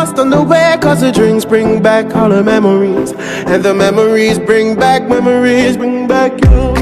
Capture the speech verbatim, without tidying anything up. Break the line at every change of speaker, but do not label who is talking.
lost on the way, cause the drinks bring back all the memories, and the memories bring back, memories bring back you.